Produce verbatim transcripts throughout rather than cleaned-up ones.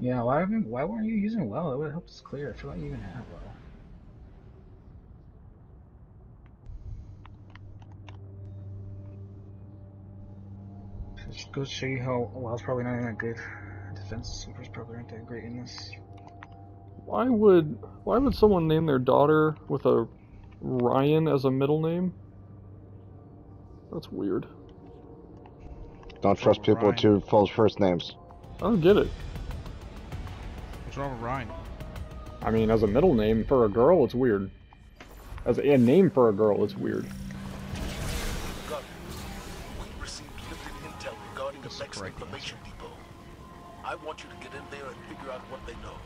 Yeah, why haven't, why weren't you using well? It would help us clear. I feel like you even have well. Just goes to show you how well's probably not even that good. Defense supers probably aren't that great in this. Why would why would someone name their daughter with a Ryan as a middle name? That's weird. Don't trust with people with Ryan? two full first names. I don't get it. What's wrong with Ryan? I mean, as a middle name for a girl, it's weird. As a, a name for a girl, it's weird. Got it. We received limited intel regarding the This is Vex correct information depot. I want you to get in there and figure out what they know.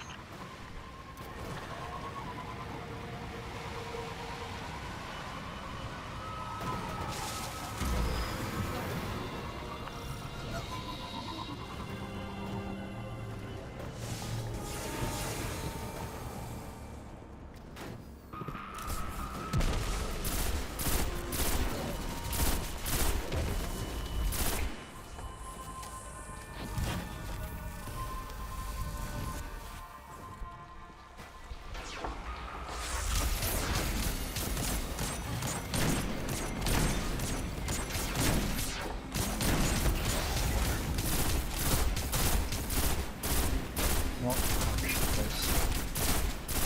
Well, oh, shit, close.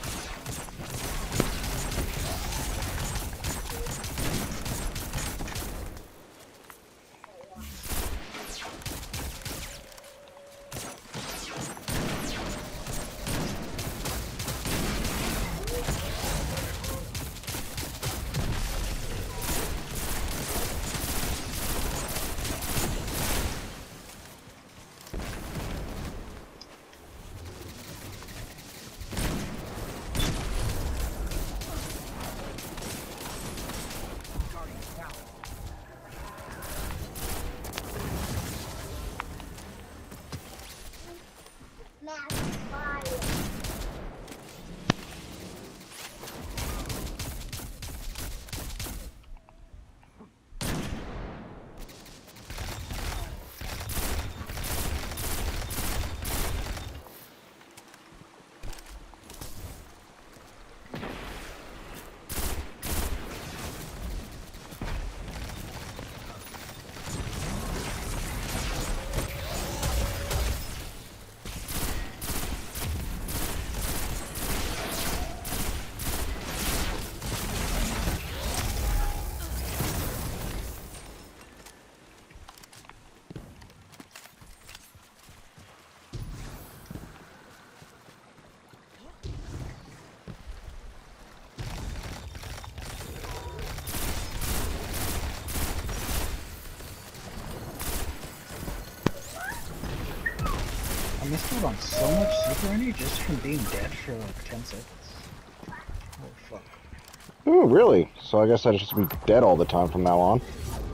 I missed out on so much super energy just from being dead for like ten seconds. Oh fuck. Oh, really? So I guess I just be dead all the time from now on.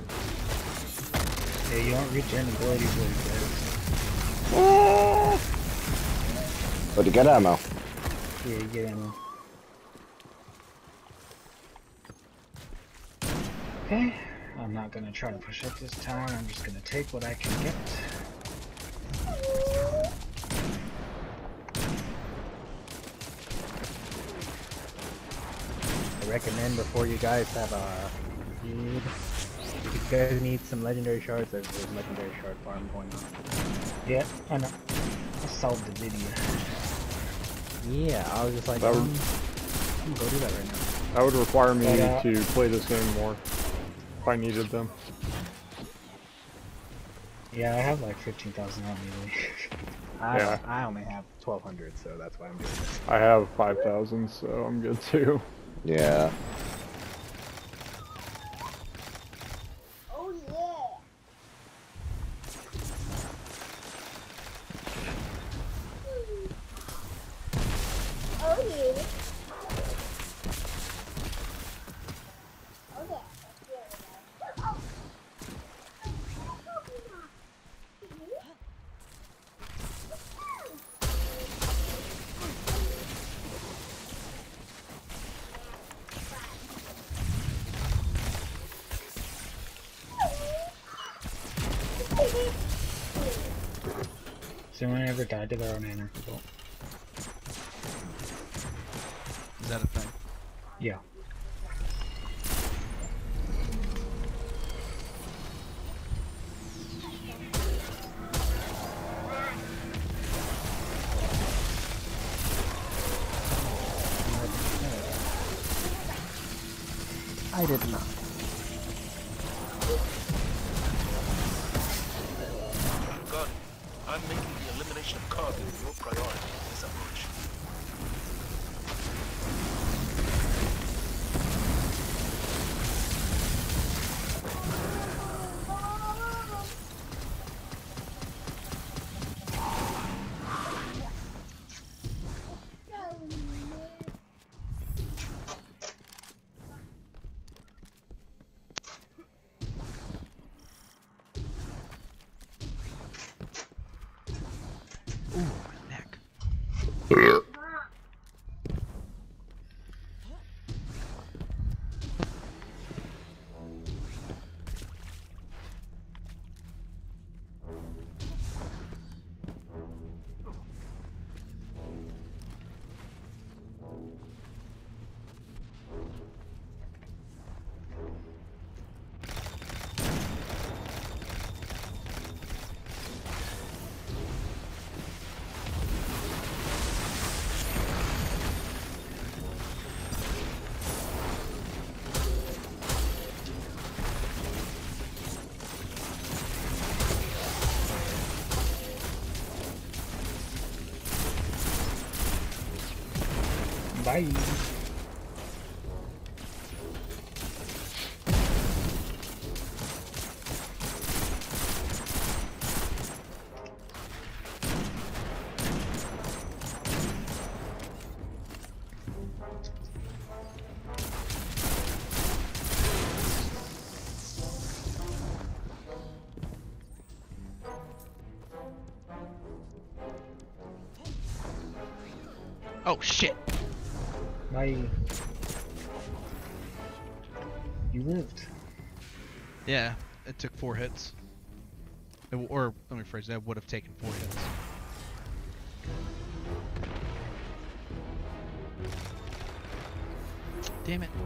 Yeah, you don't regen abilities really good. Ah. But to get ammo. Yeah, you get ammo. Okay, I'm not gonna try to push up this tower, I'm just gonna take what I can get. I recommend before you guys have a need, if you guys need some legendary shards, there's a legendary shard farm going on. Yeah, I know. I solved the video. Yeah, I was just like, That would- um, I'm gonna go do that right now. That would require me But, uh, to play this game more if I needed them. Yeah, I have like fifteen thousand on me. Really. I, Yeah. I only have twelve hundred, so that's why I'm doing this. I have five thousand, so I'm good too. Yeah. Oh yeah. Oh yeah. Oh yeah. Has anyone ever died to their own anarchy bolt? Is that a thing? Yeah. I did not. God, I'm making the elimination of carbon your priority in this operation. Ooh, my neck. Bye. Oh shit! Bye. You lived. Yeah, it took four hits. It w or let me phrase that. Would have taken four hits. Damn it!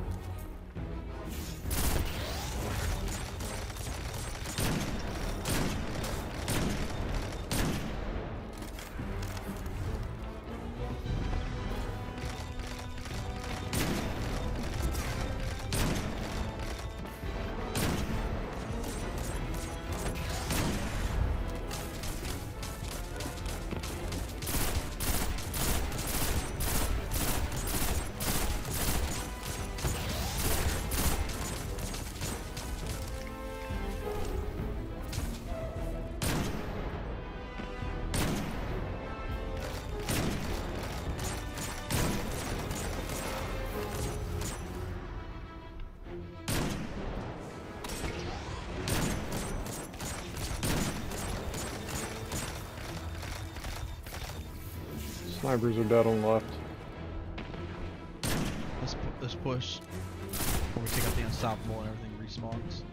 Snipers are dead on the left. Let's pu let's push. Before we take out the unstoppable and everything respawns.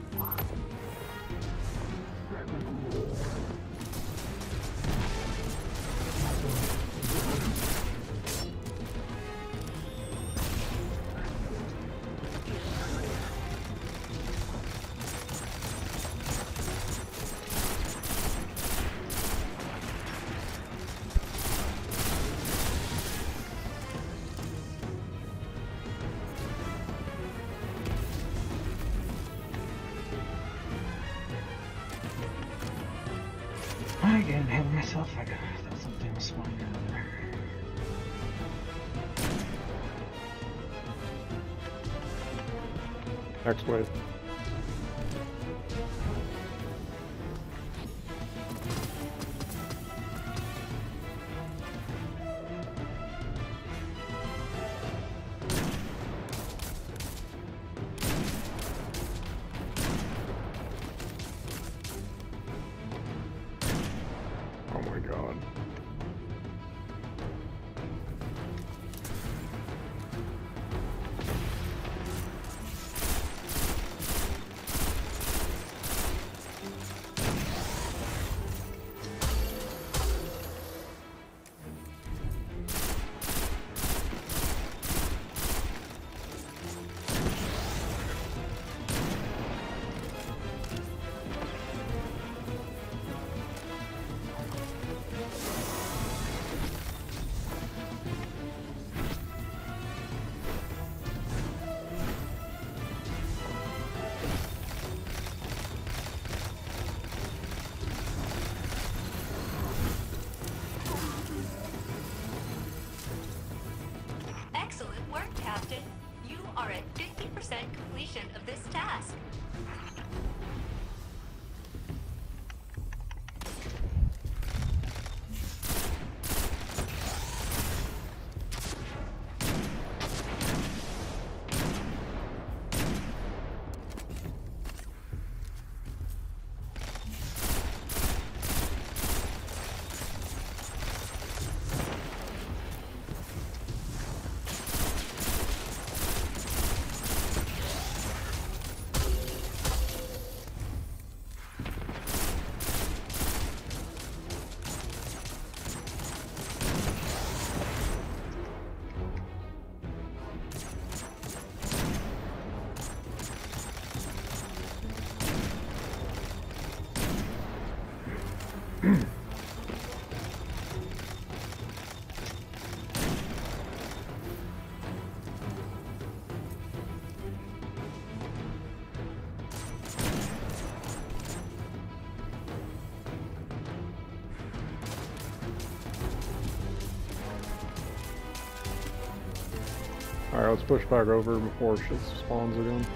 I get ahead of myself. I got that's something was spawning over there. Next wave. Oh my god. let's push back over before shit spawns again.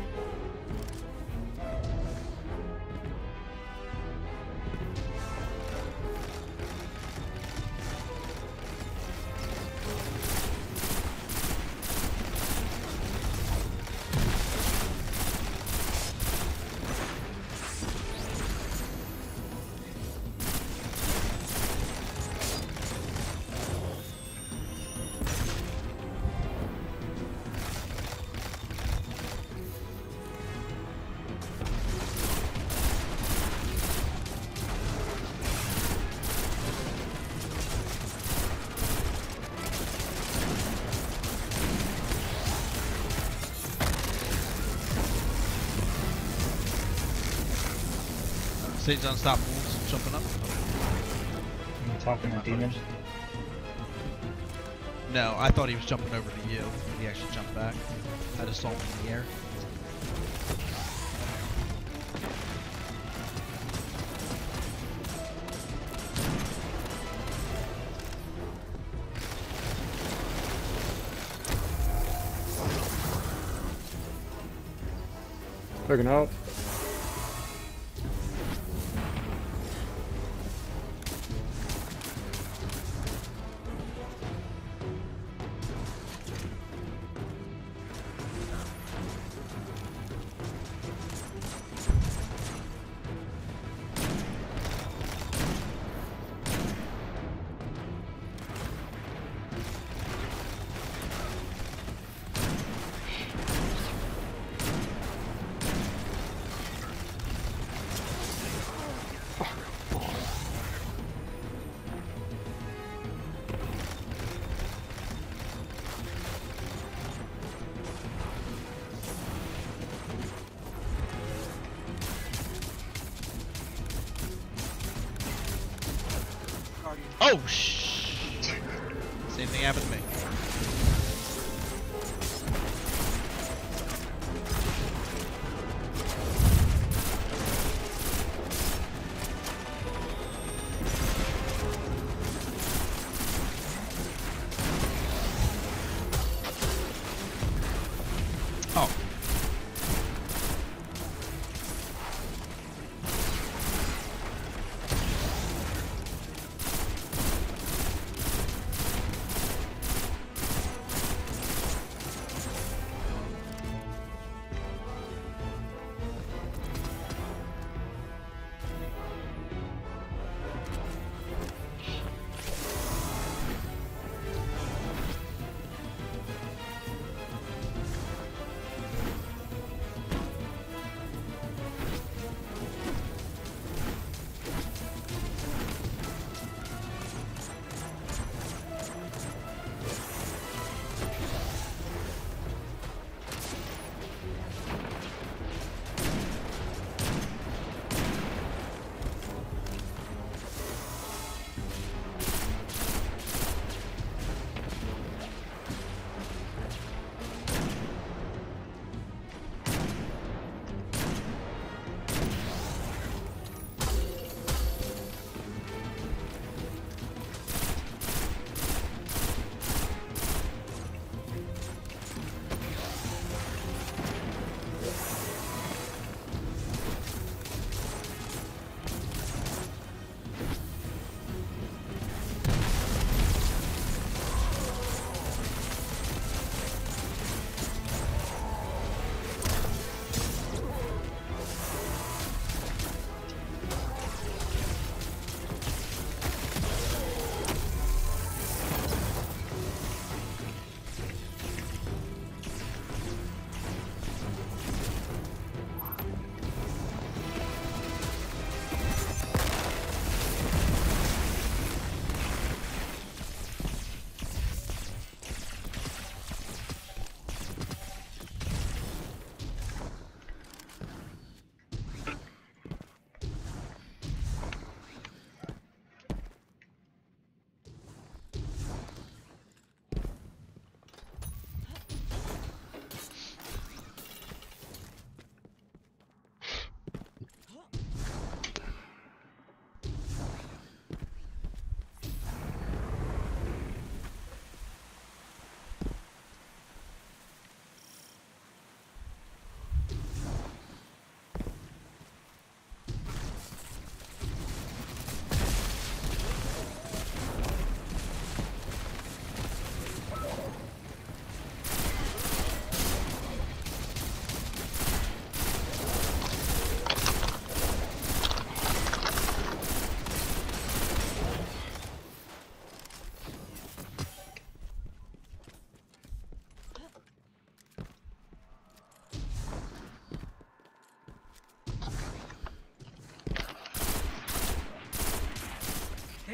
Satan's unstoppable wolves jumping up. I'm talking to demons. No, I thought he was jumping over to you. He actually jumped back. I just saw him in the air. Taken out. Oh, shh. Same thing happened to me. Oh.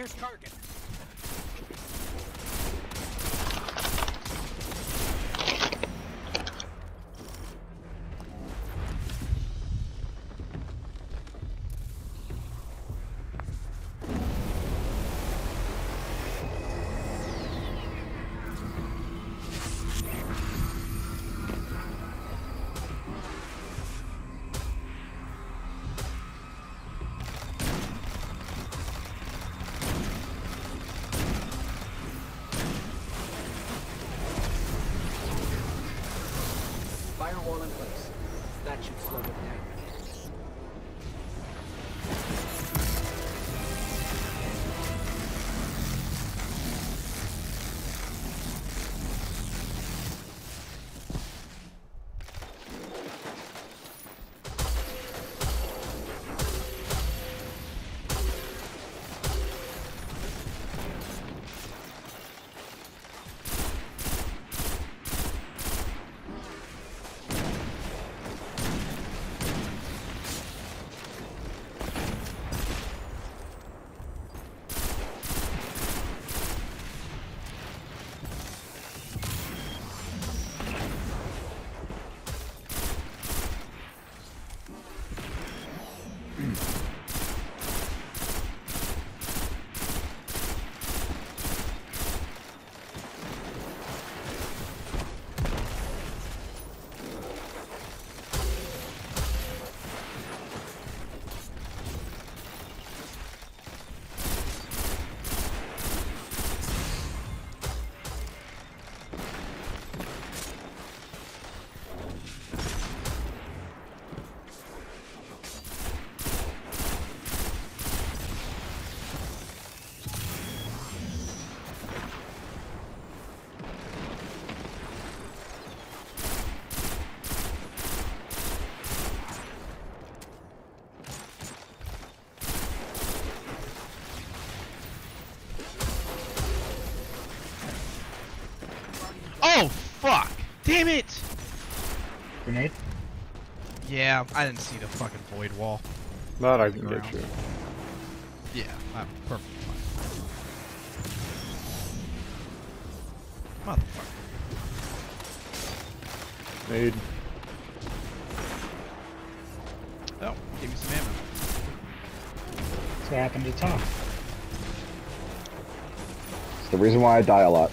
Here's target. Firewall in place. That should slow it down. Oh, fuck! Damn it! Grenade? Yeah, I didn't see the fucking void wall. That I can Around. get you. Yeah, I'm perfectly fine. Motherfucker. Made. Oh, give me some ammo. That's what happened to Tom. It's the reason why I die a lot.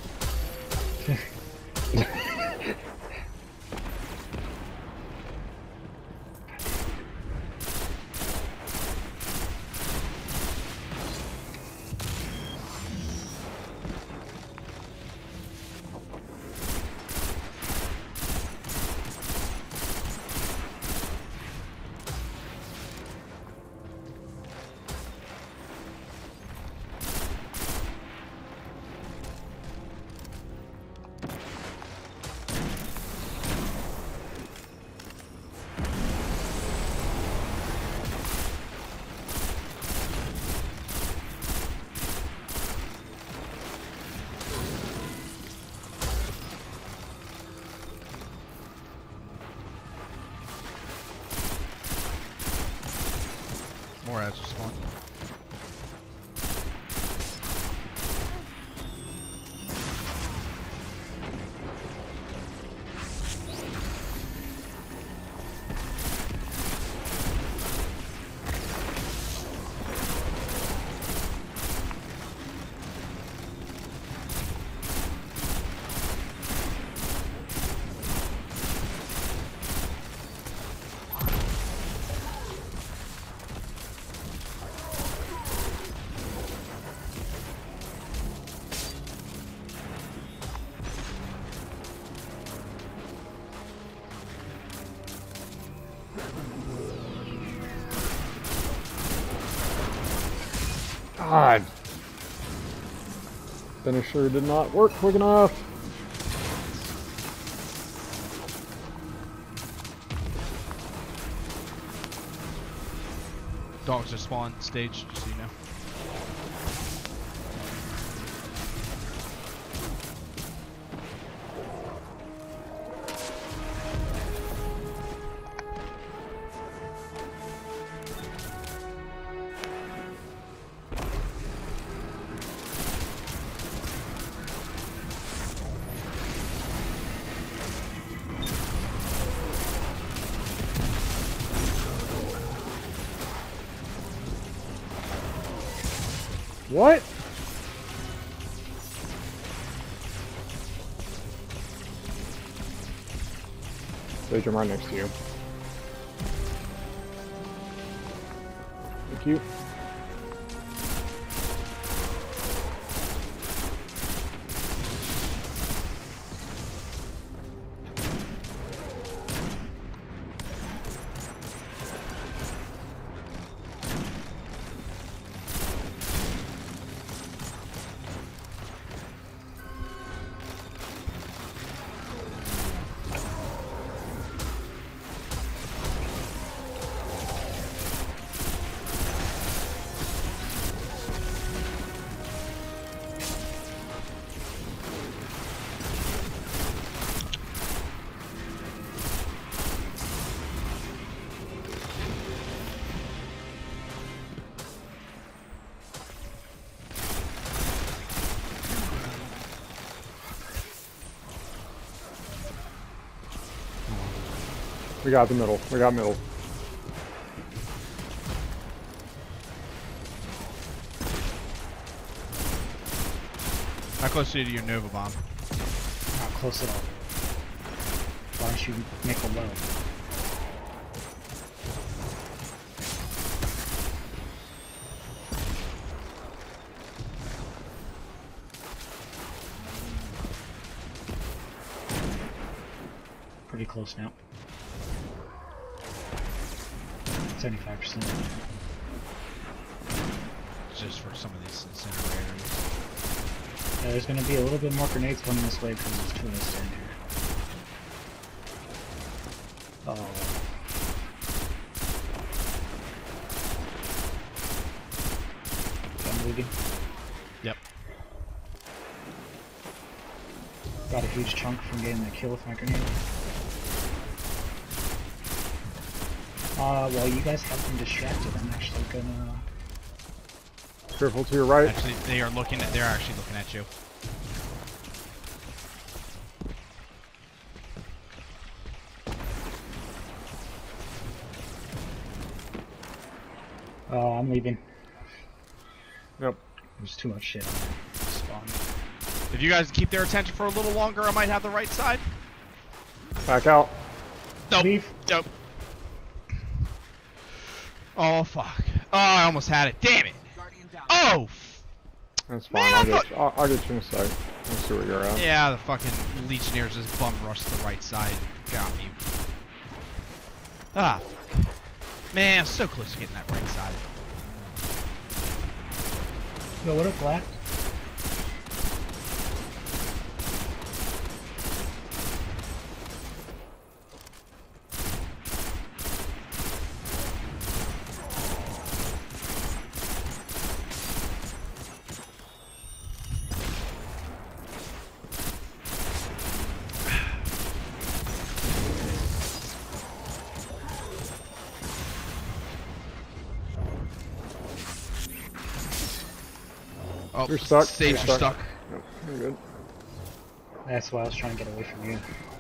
More ads spawn. God. Finisher did not work quick enough. Dogs are spawn stage, just so you know. What? Sage, I'm right next to you. Thank you. We got the middle. We got middle. How close are you to your Nova Bomb? Not close at all. Why don't you make a low? Pretty close now. seventy-five percent. Just for some of these incinerators. Yeah, there's gonna be a little bit more grenades coming this way because there's two of us in here. Oh. I'm leaving. Yep. Got a huge chunk from getting that kill with my grenade. Uh, while you guys have been distracted, I'm actually gonna... Careful to your right. Actually, they are looking at. They're actually looking at you. Oh, I'm leaving. Yep. There's too much shit on there. Spawn. If you guys keep their attention for a little longer, I might have the right side. Back out. Nope. Leave. Nope. Oh fuck! Oh, I almost had it. Damn it! Oh. That's fine. Man, I'll I get, thought- you, I'll, I'll get you in a sec. Let's see where you're at. Yeah, the fucking Legionnaires just bum rushed the right side. Got me. Ah, fuck. Man, I'm so close to getting that right side. Yo, what up, Black? Oh, You're stuck. Sage, You're you're stuck. stuck. Yep, you're good. That's why I was trying to get away from you.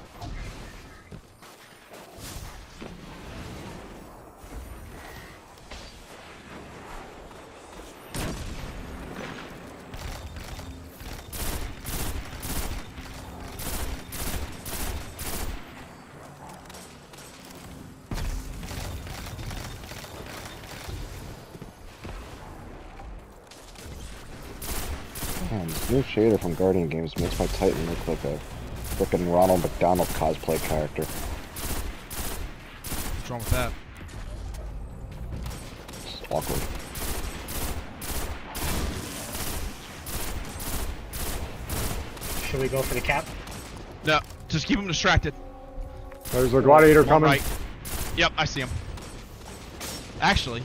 Man, this new shader from Guardian Games makes my Titan look like a frickin' Ronald McDonald cosplay character. What's wrong with that? It's awkward. Should we go for the cap? No, just keep them distracted. There's a gladiator Come on, coming. right. Yep, I see him. Actually,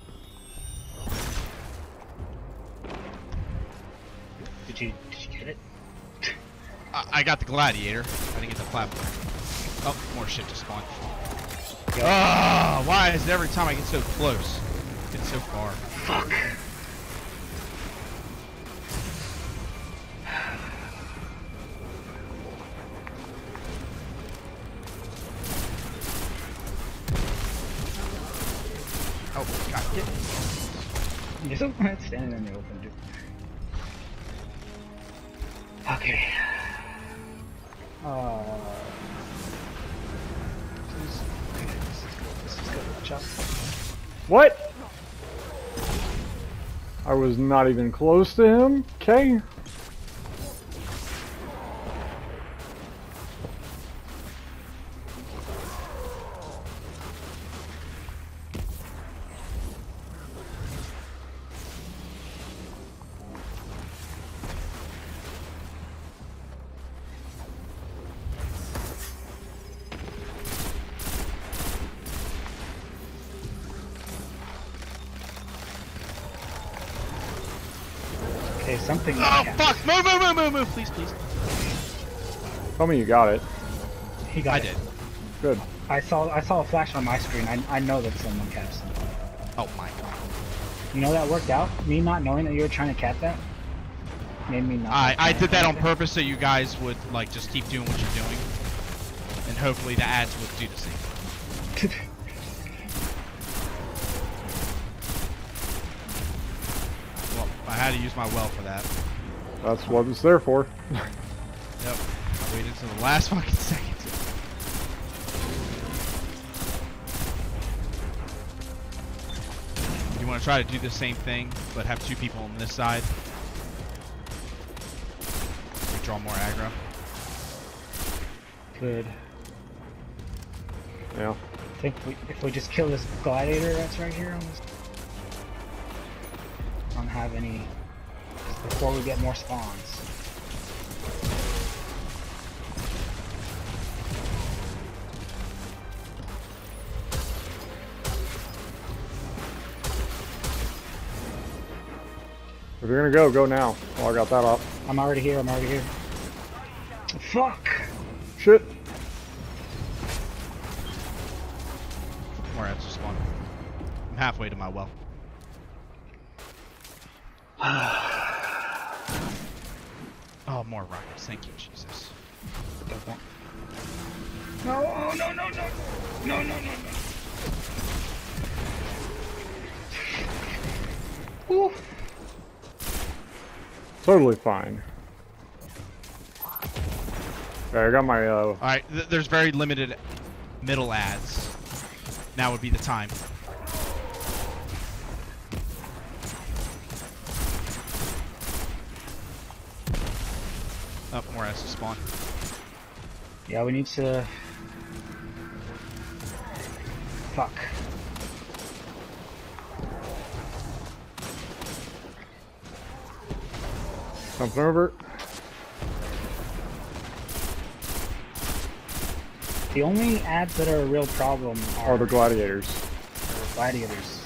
Did you did you get it? I, I got the gladiator. I didn't get the platform. Oh, more shit to spawn. Yo. Ah, why is it every time I get so close, get so far? Fuck. Oh, God, get You're so bad standing in the open, dude. Okay. Uh. Please. Okay, this is good. This is good. Watch out. What? I was not even close to him. Okay. Okay, something. Oh fuck! Move, move, move, move, move, please, please. Tell me you got it. He got I it. did. Good. I saw I saw a flash on my screen. I I know that someone capped something. Oh my god. You know that worked out? Me not knowing that you were trying to cap that made me not. I I did that on purpose so you guys would like just keep doing what you're doing, and hopefully the ads would do the same. Well, I had to use my well for that. That's what it's there for. Yep. I waited until the last fucking second. You want to try to do the same thing, but have two people on this side. We draw more aggro. Good. Yeah. I think we, if we just kill this gladiator that's right here on this, don't have any before we get more spawns. If you're gonna go, go now. Oh, I got that up. I'm already here. I'm already here. Fuck. Shit. More ads just spawn. I'm halfway to my well. Oh, more rockets. Thank you, Jesus. No, oh, no, no, no, no, no, no, no. Ooh. Totally fine. Okay, I got my, uh... Alright, th there's very limited middle ads. Now would be the time. Oh, more ads to spawn. Yeah, we need to... Fuck. Something over. The only ads that are a real problem are, Are the gladiators. are gladiators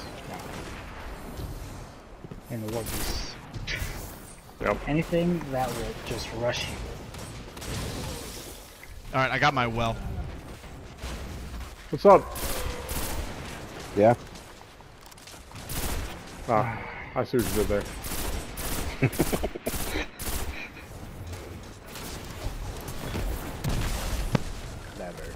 and the war beasts. Yep. Anything that will just rush you. Alright, I got my well. What's up? Yeah. Ah, I see what you did there. Never.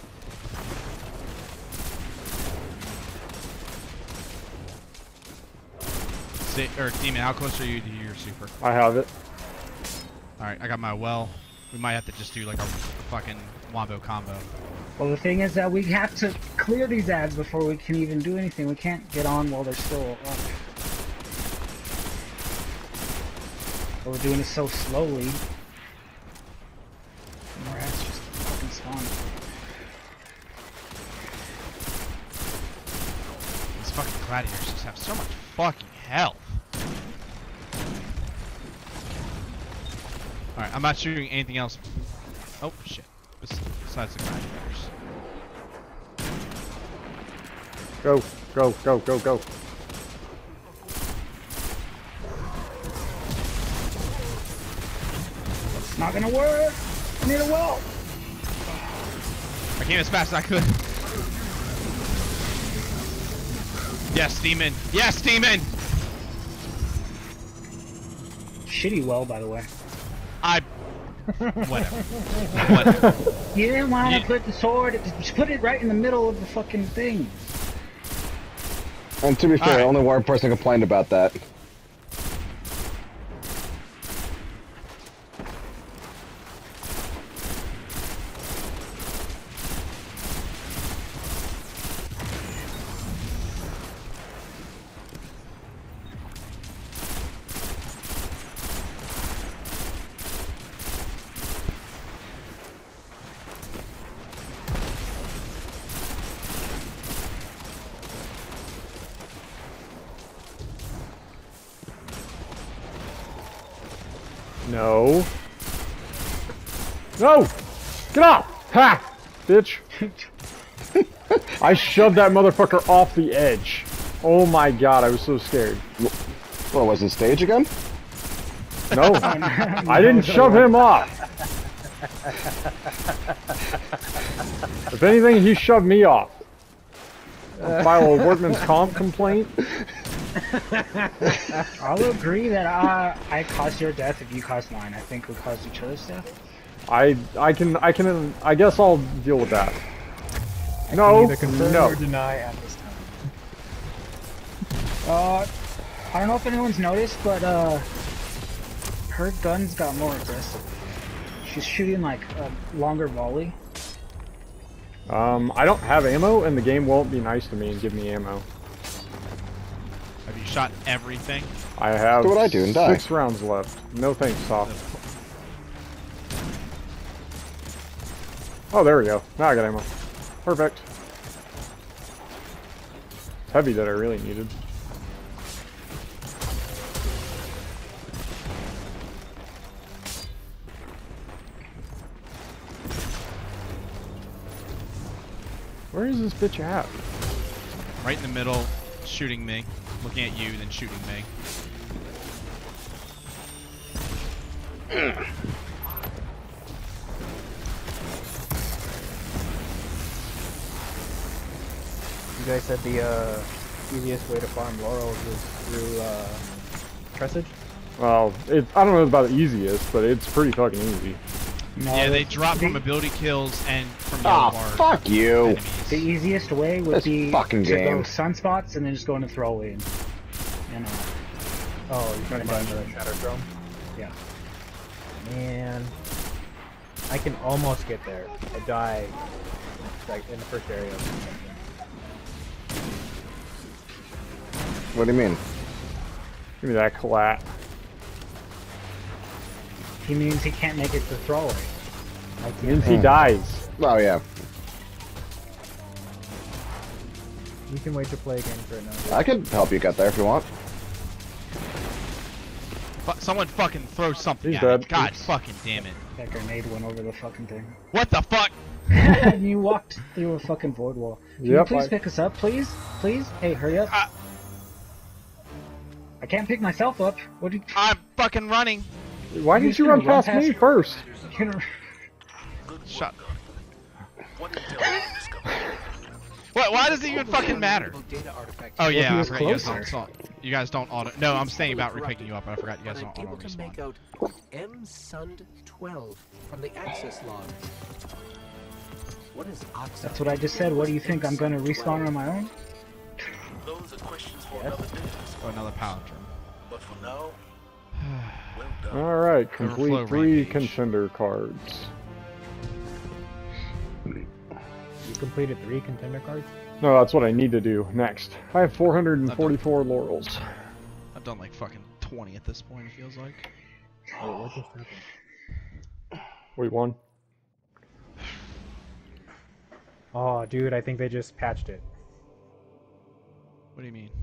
Say, or Demon, how close are you to your super? I have it. Alright, I got my well. We might have to just do like a fucking wombo combo. Well, the thing is that we have to clear these ads before we can even do anything. We can't get on while they're still up. But we're doing it so slowly. More ads just fucking spawning. These fucking gladiators just have so much fucking health. Alright, I'm not shooting anything else. Oh, shit. Besides the gladiators. Go, go, go, go, go. It's not gonna work! I need a well! I came as fast as I could. Yes, Demon. Yes, Demon! Shitty well, by the way. I... Whatever. Whatever. You didn't want to You- put the sword, just put it right in the middle of the fucking thing. And to be fair, Alright. only one person complained about that. No. No! Get off! Ha! Bitch. I shoved that motherfucker off the edge. Oh my god, I was so scared. What, was it stage again? No. I didn't shove him off. If anything, he shoved me off. I'll file a workman's comp complaint. I'll agree that uh, I caused your death if you caused mine. I think we caused each other's death. I I can I can I guess I'll deal with that. No, Either confirm no. or deny at this time. Uh, I don't know if anyone's noticed, but uh, her guns got more aggressive. She's shooting like a longer volley. Um, I don't have ammo, and the game won't be nice to me and give me ammo. Have you shot everything? I have Do what I do and die. six rounds left. No thanks, soft. Oh, there we go. Now I got ammo. Perfect. It's heavy that I really needed. Where is this bitch at? Right in the middle, shooting me. Looking at you, then shooting me. You guys said the uh, easiest way to farm laurels was through uh, Tressage? Well, it, I don't know about the easiest, but it's pretty fucking easy. No, Yeah, they the- drop from the- ability kills and from yellow Ah, bar fuck you! enemies. The easiest way would This be fucking to game. go sunspots and then just go into throwaway. And, you know, Oh, you're trying to buy another Shatter Drone? yeah. Man, I can almost get there. I die like in the first area. What do you mean? Give me that collat. He means he can't make it to throwaway. I It means can't. he dies. Oh yeah. You can wait to play again for another. I could help you get there if you want. Fu- Someone fucking throw something He's at me. dead. God Oops. fucking damn it. That grenade went over the fucking thing. What the fuck? And you walked through a fucking void wall. Can Yep, you please I- pick us up, please? Please? Hey, hurry up. Uh, I can't pick myself up. What do you... I'm fucking running. Why You didn't you gonna run run past past me her? first? You know, Shut. What intel have you discovered? What? Why does it even fucking matter? Data artifact. Oh yeah, he I was forgot you guys closer. don't. You guys don't auto. No, I'm saying about repicking you up. I forgot you guys But don't I'm auto able to make respawn. out M S U N D twelve from the access log. What is Oxide? that's what I just said. What do you think? I'm gonna respawn on my own? Those are questions for another day. Oh, another palindrome. But for now, well done. Alright, Overflow complete three rampage. contender cards. You completed three contender cards? No, that's what I need to do next. I have four hundred forty-four laurels. I've done like fucking twenty at this point. It feels like. Wait, what just happened? We won. Oh, dude, I think they just patched it. What do you mean?